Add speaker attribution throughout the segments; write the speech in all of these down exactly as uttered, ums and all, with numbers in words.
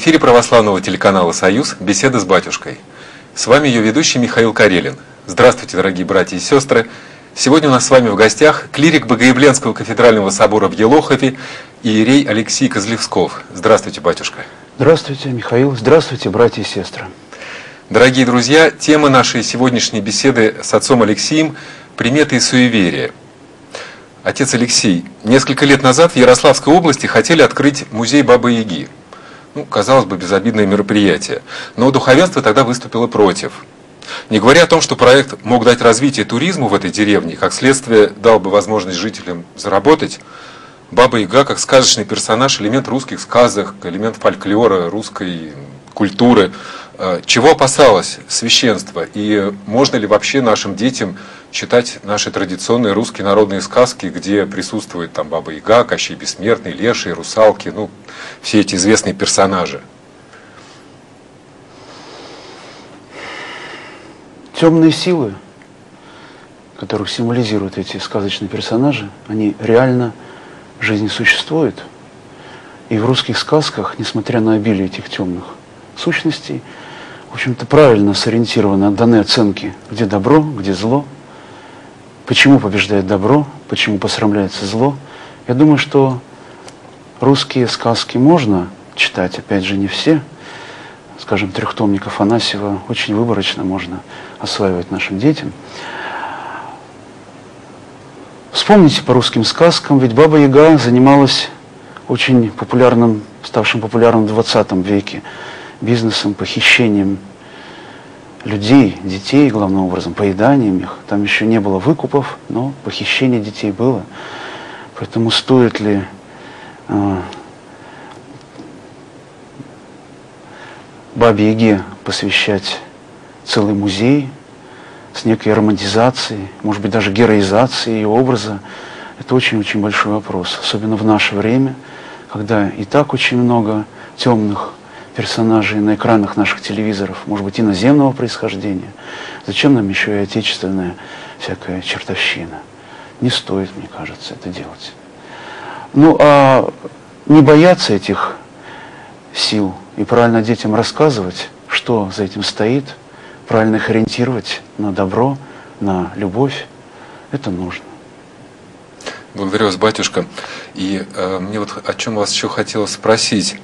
Speaker 1: эфире православного телеканала «Союз» беседа с батюшкой. С вами ее ведущий Михаил Карелин. Здравствуйте, дорогие братья и сестры. Сегодня у нас с вами в гостях клирик Богоявленского кафедрального собора в Елохове иерей Алексей Козлевсков. Здравствуйте, батюшка.
Speaker 2: Здравствуйте, Михаил. Здравствуйте, братья и сестры.
Speaker 1: Дорогие друзья, тема нашей сегодняшней беседы с отцом Алексеем – приметы и суеверия. Отец Алексей, несколько лет назад в Ярославской области хотели открыть музей Бабы-Яги. Ну, казалось бы, безобидное мероприятие. Но духовенство тогда выступило против. Не говоря о том, что проект мог дать развитие туризму в этой деревне, как следствие дал бы возможность жителям заработать, Баба-Яга, как сказочный персонаж, элемент русских сказок, элемент фольклора, русской культуры. Чего опасалось священство? И можно ли вообще нашим детям читать наши традиционные русские народные сказки, где присутствует там Баба-Яга, Кощей Бессмертный, Леший, русалки, ну, все эти известные персонажи?
Speaker 2: Темные силы, которых символизируют эти сказочные персонажи, они реально в жизни существуют. И в русских сказках, несмотря на обилие этих темных сущностей, в общем-то, правильно сориентированы, даны оценки, где добро, где зло, почему побеждает добро, почему посрамляется зло. Я думаю, что русские сказки можно читать, опять же, не все. Скажем, трехтомник Афанасьева очень выборочно можно осваивать нашим детям. Вспомните по русским сказкам, ведь Баба-Яга занималась очень популярным, ставшим популярным в двадцатом веке, бизнесом, похищением людей, детей, главным образом, поеданием их. Там еще не было выкупов, но похищение детей было. Поэтому стоит ли э, Бабе-Яге посвящать целый музей с некой романтизацией, может быть, даже героизацией ее образа? Это очень-очень большой вопрос, особенно в наше время, когда и так очень много темных персонажей на экранах наших телевизоров, может быть, иноземного происхождения. Зачем нам еще и отечественная всякая чертовщина? Не стоит, мне кажется, это делать. Ну, а не бояться этих сил и правильно детям рассказывать, что за этим стоит, правильно их ориентировать на добро, на любовь, это нужно.
Speaker 1: Благодарю вас, батюшка. И э, мне вот о чем вас еще хотелось спросить.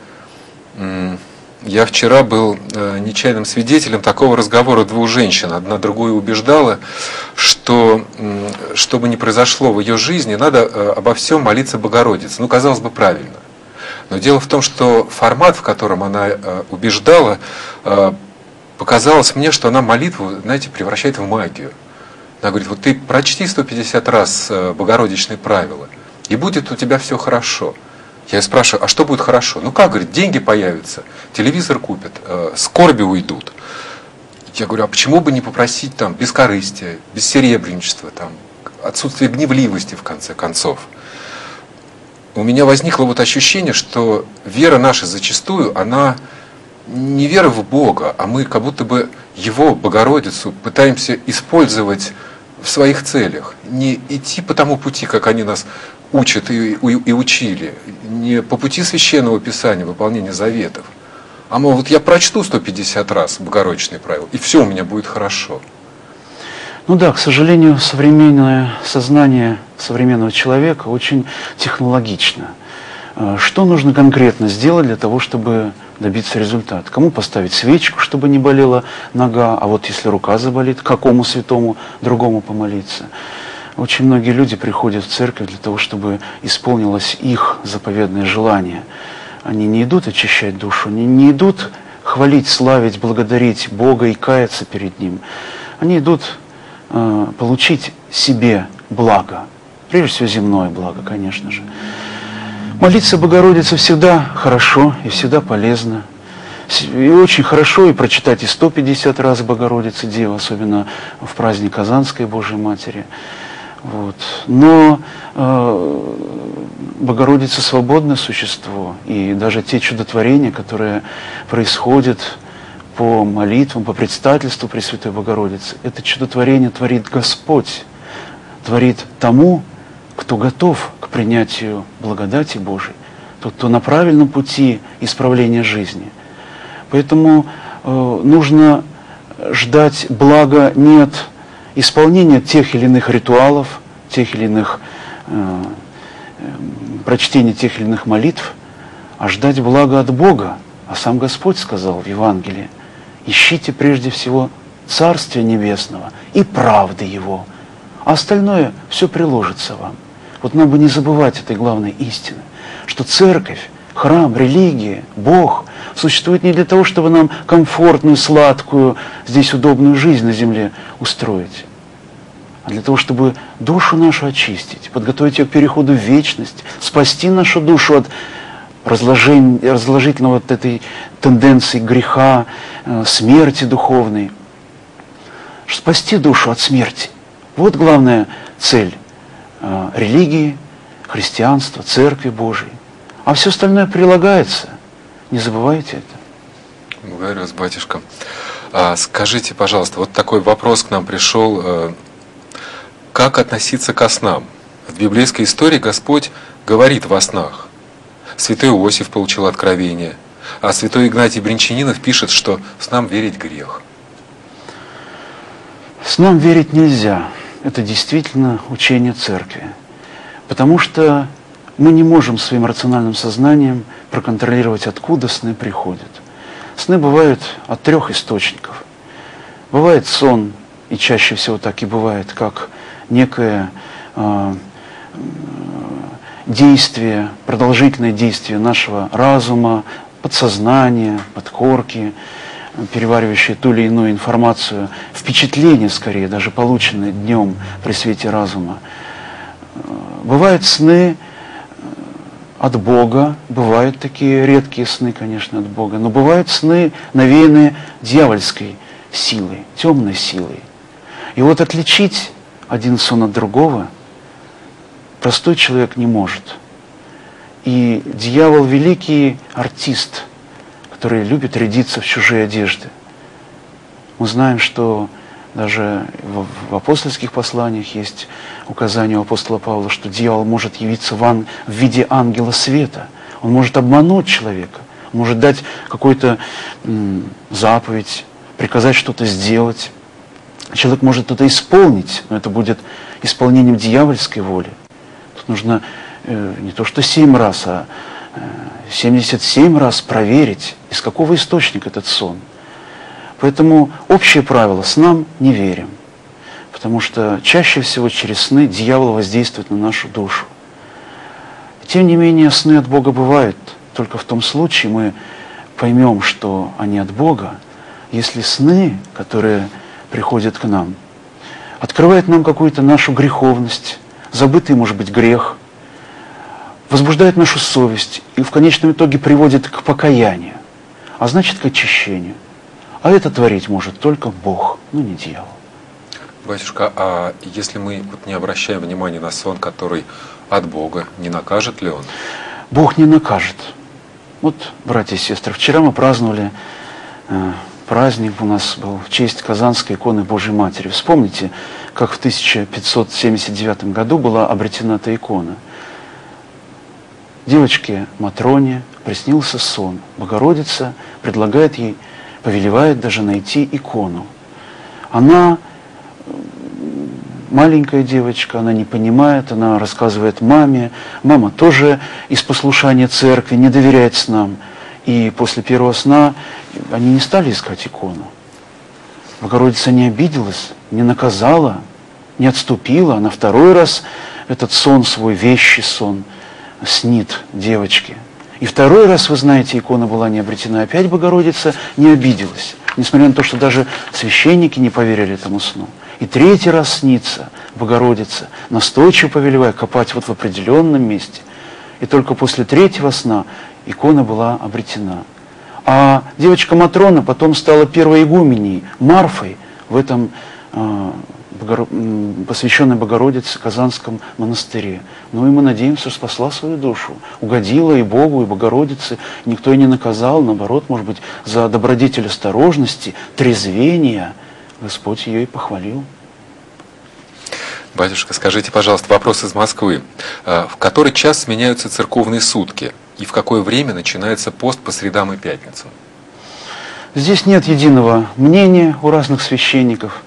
Speaker 1: Я вчера был э, нечаянным свидетелем такого разговора двух женщин. Одна другую убеждала, что, э, что бы ни произошло в ее жизни, надо э, обо всем молиться Богородице. Ну, казалось бы, правильно. Но дело в том, что формат, в котором она э, убеждала, э, показалось мне, что она молитву, знаете, превращает в магию. Она говорит, вот ты прочти сто пятьдесят раз э, богородичные правила, и будет у тебя все хорошо. Я спрашиваю, а что будет хорошо? Ну как, говорит, деньги появятся, телевизор купят, э, скорби уйдут. Я говорю, а почему бы не попросить там бескорыстия, бессеребренничества, там, отсутствие гневливости, в конце концов? У меня возникло вот ощущение, что вера наша зачастую, она не вера в Бога, а мы как будто бы Его, Богородицу, пытаемся использовать в своих целях. Не идти по тому пути, как они нас учат и, и, и учили, не по пути Священного Писания, выполнения заветов, а мол, вот я прочту сто пятьдесят раз богородичные правила, и все у меня будет хорошо.
Speaker 2: Ну да, к сожалению, современное сознание современного человека очень технологично. Что нужно конкретно сделать для того, чтобы добиться результата? Кому поставить свечку, чтобы не болела нога, а вот если рука заболит, какому святому другому помолиться? Очень многие люди приходят в церковь для того, чтобы исполнилось их заповедное желание. Они не идут очищать душу, они не идут хвалить, славить, благодарить Бога и каяться перед Ним. Они идут э, получить себе благо, прежде всего земное благо, конечно же. Молиться Богородице всегда хорошо и всегда полезно. И очень хорошо и прочитать и сто пятьдесят раз Богородице Дева, особенно в праздник Казанской Божией Матери. Вот. Но э, Богородица свободное существо, и даже те чудотворения, которые происходят по молитвам, по предстательству Пресвятой Богородицы, это чудотворение творит Господь, творит тому, кто готов к принятию благодати Божией, тот, кто на правильном пути исправления жизни. Поэтому э, нужно ждать блага не от исполнения тех или иных ритуалов, тех или иных э, прочтения тех или иных молитв, а ждать блага от Бога. А сам Господь сказал в Евангелии: ищите прежде всего Царствия Небесного и правды Его, а остальное все приложится вам. Вот нам бы не забывать этой главной истины, что церковь, храм, религия, Бог существует не для того, чтобы нам комфортную, сладкую, здесь удобную жизнь на земле устроить, а для того, чтобы душу нашу очистить, подготовить ее к переходу в вечность, спасти нашу душу от разложения, разложительного вот этой тенденции греха, смерти духовной, спасти душу от смерти. Вот главная цель религии, христианства, Церкви Божией. А все остальное прилагается. Не забывайте это.
Speaker 1: Благодарю вас, батюшка. А скажите, пожалуйста, вот такой вопрос к нам пришел. Как относиться ко снам? В библейской истории Господь говорит во снах. Святой Иосиф получил откровение, а святой Игнатий Бринчанинов пишет, что снам верить грех.
Speaker 2: Снам верить нельзя. Это действительно учение Церкви. Потому что мы не можем своим рациональным сознанием проконтролировать, откуда сны приходят. Сны бывают от трех источников. Бывает сон, и чаще всего так и бывает, как некое э, действие, продолжительное действие нашего разума, подсознания, подкорки, переваривающие ту или иную информацию, впечатления, скорее, даже полученные днем при свете разума. Бывают сны от Бога, бывают такие редкие сны, конечно, от Бога, но бывают сны, навеянные дьявольской силой, темной силой. И вот отличить один сон от другого простой человек не может. И дьявол — великий артист, который любит рядиться в чужие одежды. Мы знаем, что даже в, в апостольских посланиях есть указание у апостола Павла, что дьявол может явиться в, ан, в виде ангела света. Он может обмануть человека, он может дать какую-то м, заповедь, приказать что-то сделать. Человек может это исполнить, но это будет исполнением дьявольской воли. Тут нужно э, не то что семь раз, а семьдесят семь раз проверить, из какого источника этот сон. Поэтому общее правило: снам не верим. Потому что чаще всего через сны дьявол воздействует на нашу душу. Тем не менее, сны от Бога бывают. Только в том случае мы поймем, что они от Бога, если сны, которые приходят к нам, открывают нам какую-то нашу греховность, забытый, может быть, грех, возбуждает нашу совесть и в конечном итоге приводит к покаянию, а значит к очищению. А это творить может только Бог, но не дьявол.
Speaker 1: Батюшка, а если мы вот не обращаем внимания на сон, который от Бога, не накажет ли он?
Speaker 2: Бог не накажет. Вот, братья и сестры, вчера мы праздновали э, праздник, у нас был в честь Казанской иконы Божьей Матери. Вспомните, как в тысяча пятьсот семьдесят девятом году была обретена эта икона. Девочке Матроне приснился сон. Богородица предлагает ей, повелевает даже найти икону. Она маленькая девочка, она не понимает, она рассказывает маме. Мама тоже из послушания церкви не доверяет снам. И после первого сна они не стали искать икону. Богородица не обиделась, не наказала, не отступила. А на второй раз этот сон, свой вещий сон, снит девочке. И второй раз, вы знаете, икона была не обретена. Опять Богородица не обиделась. Несмотря на то, что даже священники не поверили этому сну. И третий раз снится Богородица, настойчиво повелевая копать вот в определенном месте. И только после третьего сна икона была обретена. А девочка Матрона потом стала первой игуменей, Марфой, в этом э, Богоро... посвященной Богородице Казанском монастыре. Ну и мы надеемся, что спасла свою душу. Угодила и Богу, и Богородице. Никто ее не наказал, наоборот, может быть, за добродетель осторожности, трезвения Господь ее и похвалил.
Speaker 1: Батюшка, скажите, пожалуйста, вопрос из Москвы. В который час сменяются церковные сутки? И в какое время начинается пост по средам и пятницам?
Speaker 2: Здесь нет единого мнения у разных священников.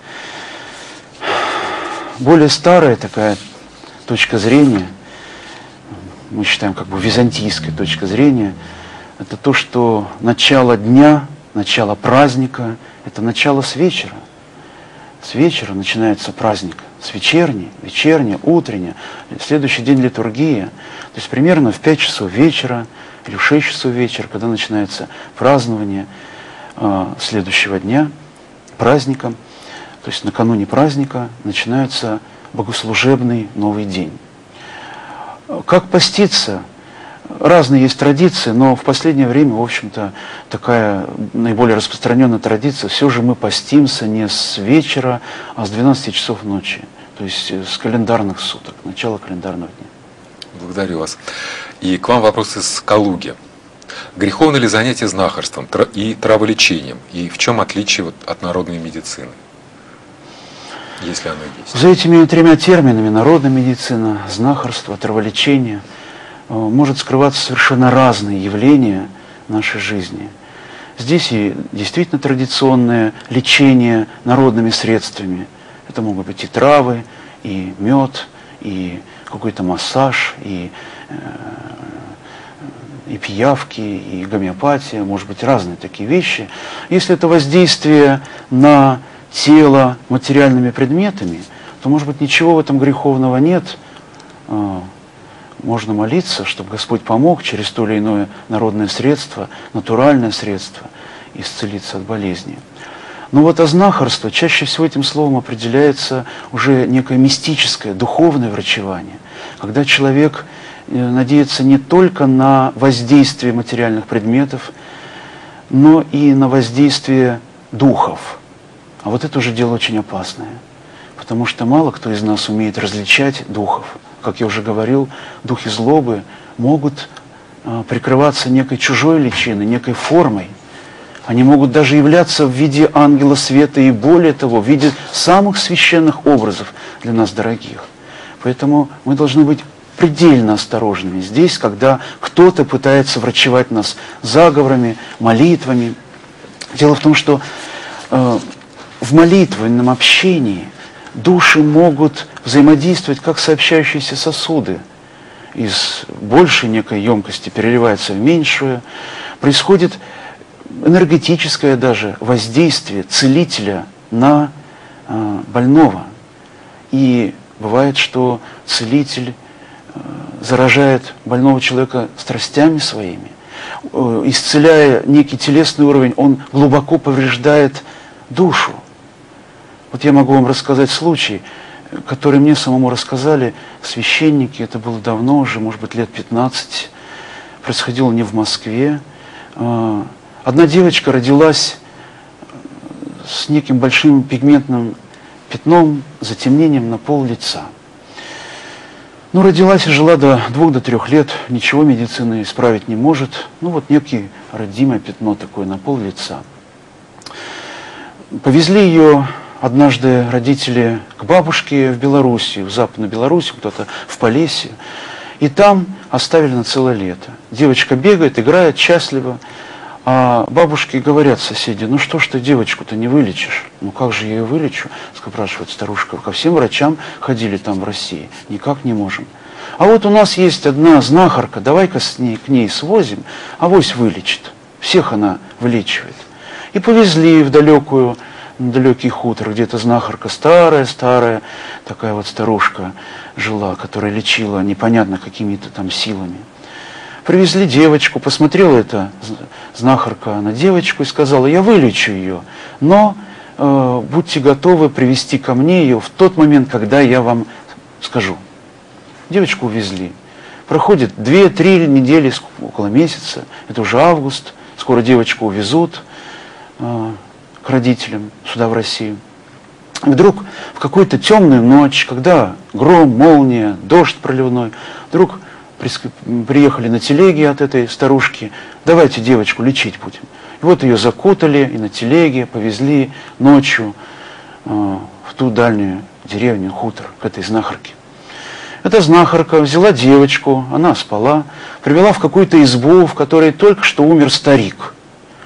Speaker 2: Более старая такая точка зрения, мы считаем как бы византийской точка зрения, это то, что начало дня, начало праздника – это начало с вечера. С вечера начинается праздник, с вечерней, вечерняя, утренняя, следующий день литургия. То есть примерно в пять часов вечера или в шесть часов вечера, когда начинается празднование э, следующего дня, праздника, то есть накануне праздника начинается богослужебный новый день. Как поститься? Разные есть традиции, но в последнее время, в общем-то, такая наиболее распространенная традиция, все же мы постимся не с вечера, а с двенадцати часов ночи, то есть с календарных суток, начала календарного дня.
Speaker 1: Благодарю вас. И к вам вопрос из Калуги. Греховно ли занятие знахарством и траволечением? И в чем отличие вот от народной медицины, если оно есть?
Speaker 2: За этими тремя терминами – народная медицина, знахарство, траволечение – может скрываться совершенно разные явления нашей жизни. Здесь и действительно традиционное лечение народными средствами. Это могут быть и травы, и мед, и какой-то массаж, и, э, и пиявки, и гомеопатия, может быть, разные такие вещи. Если это воздействие на тело материальными предметами, то, может быть, ничего в этом греховного нет. Можно молиться, чтобы Господь помог через то или иное народное средство, натуральное средство, исцелиться от болезни. Но вот знахарство, чаще всего этим словом определяется уже некое мистическое, духовное врачевание, когда человек надеется не только на воздействие материальных предметов, но и на воздействие духов. А вот это уже дело очень опасное, потому что мало кто из нас умеет различать духов. Как я уже говорил, духи злобы могут э, прикрываться некой чужой личиной, некой формой. Они могут даже являться в виде ангела света и, более того, в виде самых священных образов для нас дорогих. Поэтому мы должны быть предельно осторожными здесь, когда кто-то пытается врачевать нас заговорами, молитвами. Дело в том, что э, в молитвенном общении души могут взаимодействовать как сообщающиеся сосуды. Из большей некой емкости переливается в меньшую. Происходит энергетическое даже воздействие целителя на э, больного. И бывает, что целитель э, заражает больного человека страстями своими. Э, исцеляя некий телесный уровень, он глубоко повреждает душу. Вот я могу вам рассказать случай, который мне самому рассказали священники. Это было давно уже, может быть, лет пятнадцать. Происходило не в Москве. Одна девочка родилась с неким большим пигментным пятном, затемнением на пол лица. Ну, родилась и жила до двух, до трех лет. Ничего медицина исправить не может. Ну, вот некий родимое пятно такое на пол лица. Повезли ее однажды родители к бабушке в Белоруссию, в Западную Белоруссию, кто-то в Полесье. И там оставили на целое лето. Девочка бегает, играет, счастлива. А бабушки говорят соседи: ну что ж ты девочку-то не вылечишь? Ну как же я ее вылечу? Спрашивает старушка. Ко всем врачам ходили там в России. Никак не можем. А вот у нас есть одна знахарка, давай-ка с ней, к ней свозим, авось вылечит. Всех она вылечивает. И повезли в далекую на далекий хутор, где-то знахарка старая-старая, такая вот старушка жила, которая лечила непонятно какими-то там силами. Привезли девочку, посмотрела эта знахарка на девочку и сказала: я вылечу ее, но э, будьте готовы привести ко мне ее в тот момент, когда я вам скажу. Девочку увезли. Проходит две-три недели, около месяца, это уже август, скоро девочку увезут э, к родителям сюда, в Россию. И вдруг в какую-то темную ночь, когда гром, молния, дождь проливной, вдруг приехали на телеге от этой старушки: давайте девочку лечить будем. И вот ее закутали и на телеге повезли ночью э, в ту дальнюю деревню, хутор, к этой знахарке. Эта знахарка взяла девочку, она спала, привела в какую-то избу, в которой только что умер старик.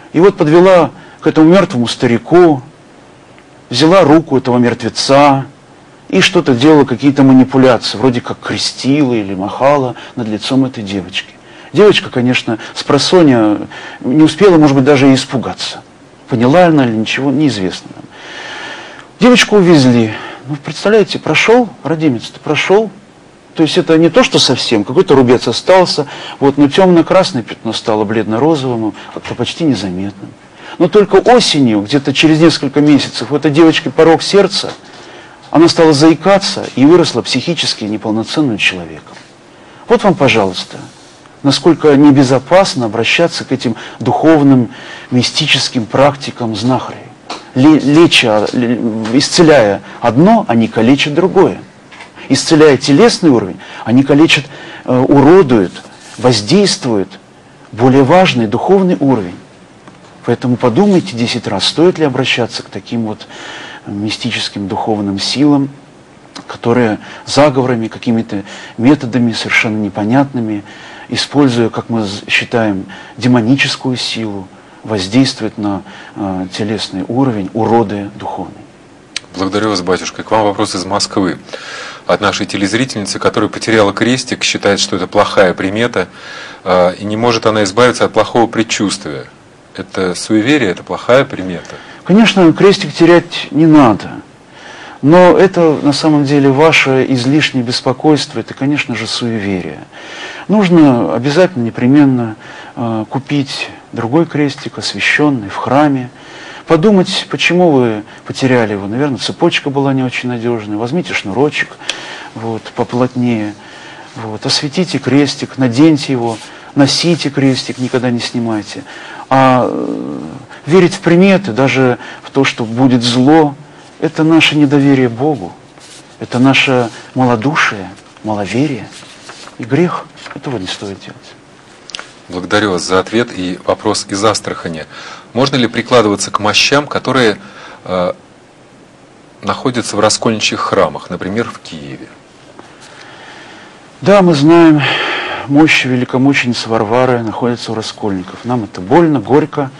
Speaker 2: И вот подвела к этому мертвому старику, взяла руку этого мертвеца и что-то делала, какие-то манипуляции, вроде как крестила или махала над лицом этой девочки. Девочка, конечно, спросонья не успела, может быть, даже и испугаться. Поняла она или ничего, неизвестно нам. Девочку увезли. Ну, представляете, прошел, родимец-то прошел. То есть это не то, что совсем, какой-то рубец остался, вот, но темно-красное пятно стало бледно-розовым, как-то почти незаметным. Но только осенью, где-то через несколько месяцев, у этой девочки порог сердца, она стала заикаться и выросла психически неполноценным человеком. Вот вам, пожалуйста, насколько небезопасно обращаться к этим духовным, мистическим практикам знахарей. Леча, исцеляя одно, они калечат другое. Исцеляя телесный уровень, они калечат, уродуют, воздействуют более важный духовный уровень. Поэтому подумайте десять раз, стоит ли обращаться к таким вот мистическим духовным силам, которые заговорами, какими-то методами совершенно непонятными, используя, как мы считаем, демоническую силу, воздействуют на э, телесный уровень, уродуя духовный.
Speaker 1: Благодарю вас, батюшка. К вам вопрос из Москвы. От нашей телезрительницы, которая потеряла крестик, считает, что это плохая примета, э, и не может она избавиться от плохого предчувствия. Это суеверие, это плохая примета?
Speaker 2: Конечно, крестик терять не надо. Но это на самом деле ваше излишнее беспокойство, это, конечно же, суеверие. Нужно обязательно, непременно э, купить другой крестик, освященный в храме. Подумать, почему вы потеряли его. Наверное, цепочка была не очень надежная. Возьмите шнурочек вот, поплотнее. Вот, осветите крестик, наденьте его, носите крестик, никогда не снимайте. А э, верить в приметы, даже в то, что будет зло, это наше недоверие Богу, это наше малодушие, маловерие и грех. Этого не стоит делать.
Speaker 1: Благодарю вас за ответ. И вопрос из Астрахани. Можно ли прикладываться к мощам, которые э, находятся в раскольничьих храмах, например, в Киеве?
Speaker 2: Да, мы знаем, мощи великомученицы Варвары находятся у раскольников. Нам это больно, горько.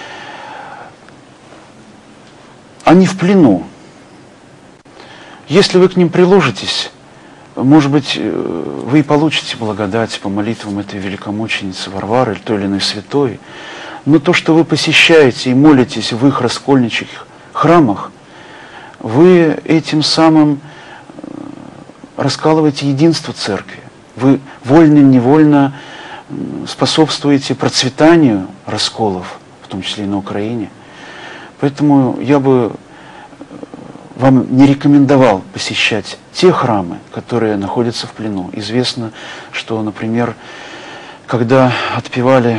Speaker 2: Они в плену. Если вы к ним приложитесь, может быть, вы и получите благодать по молитвам этой великомученицы Варвары или той или иной святой. Но то, что вы посещаете и молитесь в их раскольничьих храмах, вы этим самым раскалываете единство церкви. Вы вольно-невольно способствуете процветанию расколов, в том числе и на Украине. Поэтому я бы вам не рекомендовал посещать те храмы, которые находятся в плену. Известно, что, например, когда отпевали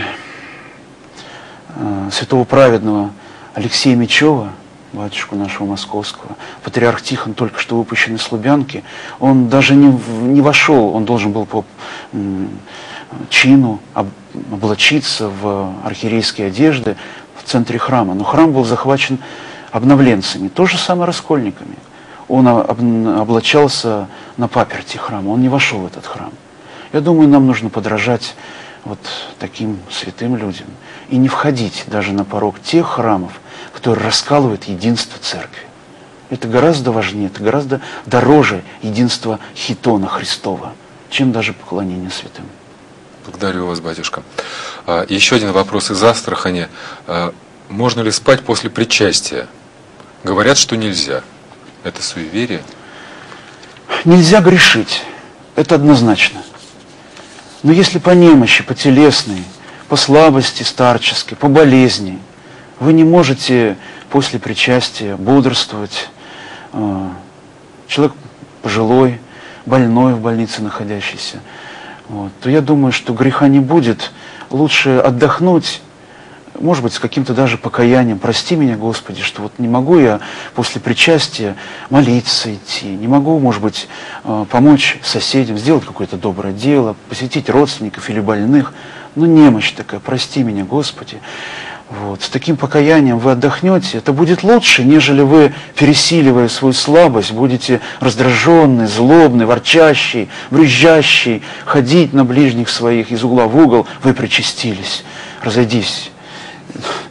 Speaker 2: э, святого праведного Алексея Мечева, батюшку нашего московского, патриарх Тихон, только что выпущенный с Лубянки, он даже не, не вошел, он должен был по м, чину об, облачиться в архиерейские одежды в центре храма. Но храм был захвачен обновленцами, то же самое раскольниками. Он облачался на паперти храма, он не вошел в этот храм. Я думаю, нам нужно подражать вот таким святым людям и не входить даже на порог тех храмов, которые раскалывают единство церкви. Это гораздо важнее, это гораздо дороже единства хитона Христова, чем даже поклонение святым.
Speaker 1: Благодарю вас, батюшка. Еще один вопрос из Астрахани. Можно ли спать после причастия? Говорят, что нельзя. Это суеверие?
Speaker 2: Нельзя грешить. Это однозначно. Но если по немощи, по телесной, по слабости старческой, по болезни, вы не можете после причастия бодрствовать, человек пожилой, больной в больнице находящийся, вот, то я думаю, что греха не будет. Лучше отдохнуть, может быть, с каким-то даже покаянием. Прости меня, Господи, что вот не могу я после причастия молиться идти, не могу, может быть, помочь соседям, сделать какое-то доброе дело, посетить родственников или больных. Ну, немощь такая, прости меня, Господи. Вот. С таким покаянием вы отдохнете, это будет лучше, нежели вы, пересиливая свою слабость, будете раздраженный, злобный, ворчащий, брюзжащий, ходить на ближних своих из угла в угол, вы причастились. Разойдись.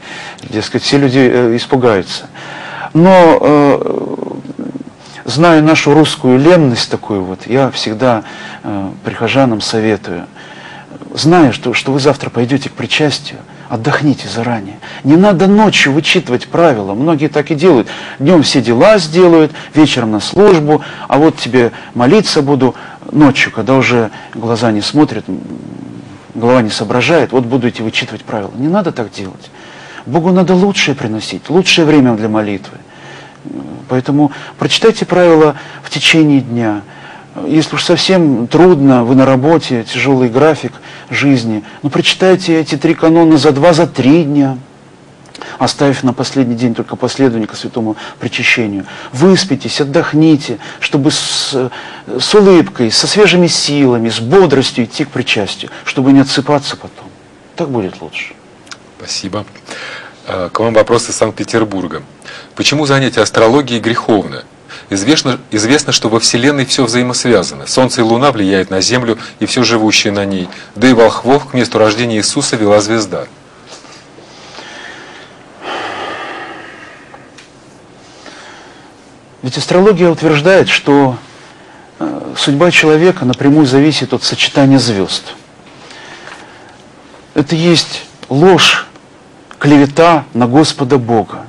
Speaker 2: Дескать, все люди э, испугаются. Но, э, зная нашу русскую ленность такую вот, я всегда э, прихожанам советую, зная, что, что вы завтра пойдете к причастию, отдохните заранее. Не надо ночью вычитывать правила. Многие так и делают. Днем все дела сделают, вечером на службу, а вот тебе молиться буду ночью, когда уже глаза не смотрят, голова не соображает, вот буду идти вычитывать правила. Не надо так делать. Богу надо лучшее приносить, лучшее время для молитвы. Поэтому прочитайте правила в течение дня. Если уж совсем трудно, вы на работе, тяжелый график жизни, ну прочитайте эти три канона за два, за три дня, оставив на последний день только последование к святому причащению. Выспитесь, отдохните, чтобы с, с улыбкой, со свежими силами, с бодростью идти к причастию, чтобы не отсыпаться потом. Так будет лучше.
Speaker 1: Спасибо. К вам вопрос из Санкт-Петербурга. Почему занятие астрологией греховно? Известно, известно, что во Вселенной все взаимосвязано. Солнце и Луна влияют на Землю и все живущее на ней. Да и волхвов к месту рождения Иисуса вела звезда.
Speaker 2: Ведь астрология утверждает, что судьба человека напрямую зависит от сочетания звезд. Это есть ложь, клевета на Господа Бога.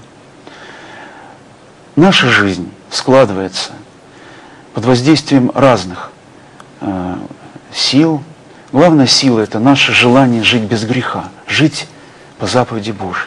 Speaker 2: Наша жизнь складывается под воздействием разных э, сил. Главная сила – это наше желание жить без греха, жить по заповеди Божьей.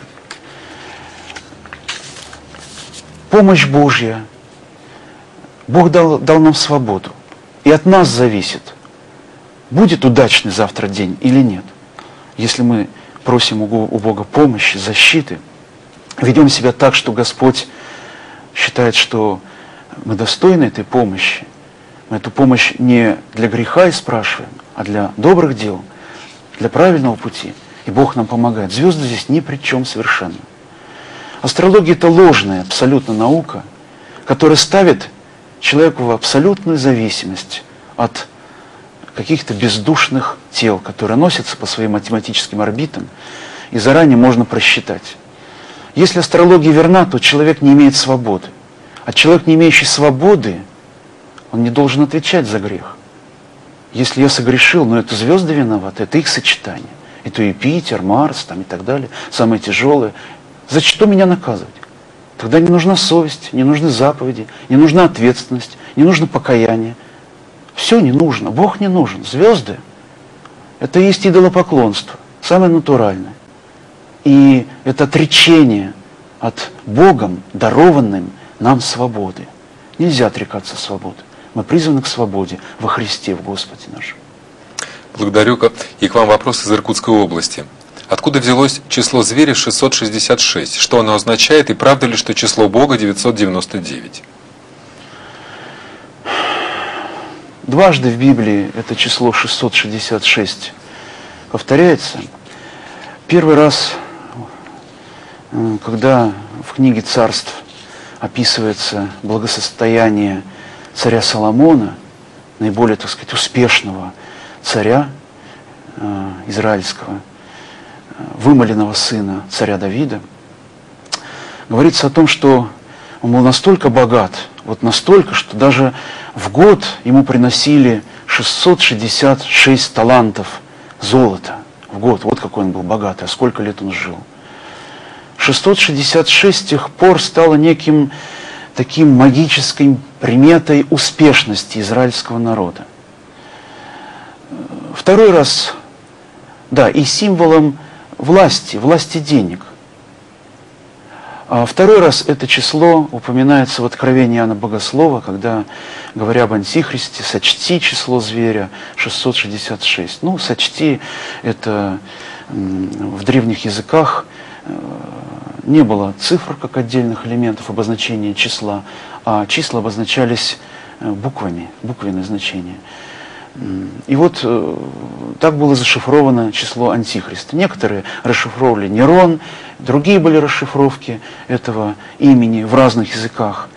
Speaker 2: Помощь Божья. Бог дал, дал нам свободу. И от нас зависит, будет удачный завтра день или нет. Если мы просим у Бога помощи, защиты, ведем себя так, что Господь считает, что мы достойны этой помощи, мы эту помощь не для греха и спрашиваем, а для добрых дел, для правильного пути. И Бог нам помогает. Звезды здесь ни при чем совершенно. Астрология – это ложная абсолютно наука, которая ставит человеку в абсолютную зависимость от каких-то бездушных тел, которые носятся по своим математическим орбитам, и заранее можно просчитать. Если астрология верна, то человек не имеет свободы. А человек, не имеющий свободы, он не должен отвечать за грех. Если я согрешил, но это звезды виноваты, это их сочетание. Это Юпитер, Марс там, и так далее, самые тяжелые. За что меня наказывать? Тогда не нужна совесть, не нужны заповеди, не нужна ответственность, не нужно покаяние. Все не нужно, Бог не нужен. Звезды – это и есть идолопоклонство, самое натуральное. И это отречение от Богом дарованным нам свободы. Нельзя отрекаться от свободы. Мы призваны к свободе во Христе, в Господе нашем.
Speaker 1: Благодарю. И к вам вопрос из Иркутской области. Откуда взялось число зверя шестьсот шестьдесят шесть? Что оно означает? И правда ли, что число Бога девятьсот девяносто девять?
Speaker 2: Дважды в Библии это число шестьсот шестьдесят шесть повторяется. Первый раз, когда в книге Царств описывается благосостояние царя Соломона, наиболее, так сказать, успешного царя э, израильского, вымоленного сына царя Давида, говорится о том, что он был настолько богат, вот настолько, что даже в год ему приносили шестьсот шестьдесят шесть талантов золота в год. Вот какой он был богатый, а сколько лет он жил. шестьсот шестьдесят шесть с тех пор стало неким таким магической приметой успешности израильского народа. Второй раз, да, и символом власти, власти денег. А второй раз это число упоминается в Откровении Иоанна Богослова, когда, говоря об Антихристе, сочти число зверя шестьсот шестьдесят шесть. Ну, сочти, это в древних языках не было цифр как отдельных элементов обозначения числа, а числа обозначались буквами, буквенное значение. И вот э, так было зашифровано число Антихриста. Некоторые расшифровывали Нерон, другие были расшифровки этого имени в разных языках.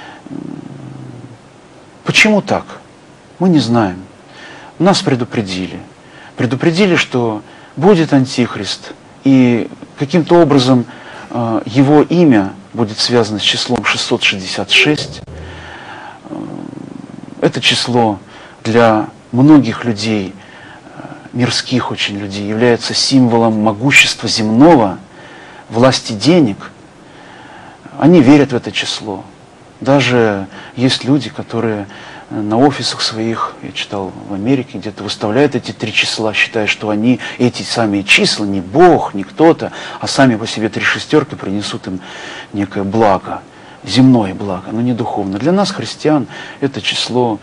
Speaker 2: Почему так? Мы не знаем. Нас предупредили. Предупредили, что будет Антихрист, и каким-то образом его имя будет связано с числом шестьсот шестьдесят шесть. Это число для многих людей, мирских очень людей, является символом могущества земного, власти денег. Они верят в это число. Даже есть люди, которые на офисах своих, я читал в Америке, где-то выставляют эти три числа, считая, что они, эти самые числа, не Бог, не кто-то, а сами по себе три шестерки принесут им некое благо, земное благо, но не духовное. Для нас, христиан, это число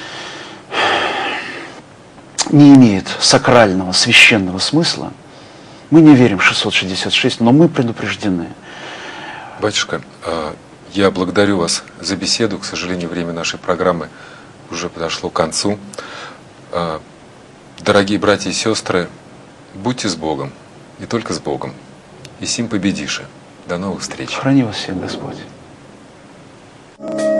Speaker 2: не имеет сакрального, священного смысла. Мы не верим в шестьсот шестьдесят шесть, но мы предупреждены.
Speaker 1: Батюшка, я благодарю вас за беседу. К сожалению, время нашей программы уже подошло к концу. Дорогие братья и сестры, будьте с Богом, и только с Богом. И сим победишь. До новых встреч.
Speaker 2: Храни вас всех Господь.